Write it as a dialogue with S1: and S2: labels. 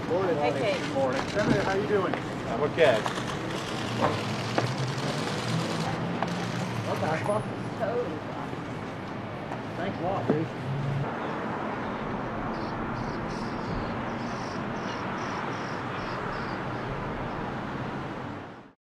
S1: Morning.
S2: Hey, Kate.
S1: Good morning. Senator, how you doing?
S3: I'm okay.
S1: Okay.
S2: Totally.
S1: Thanks a lot, dude.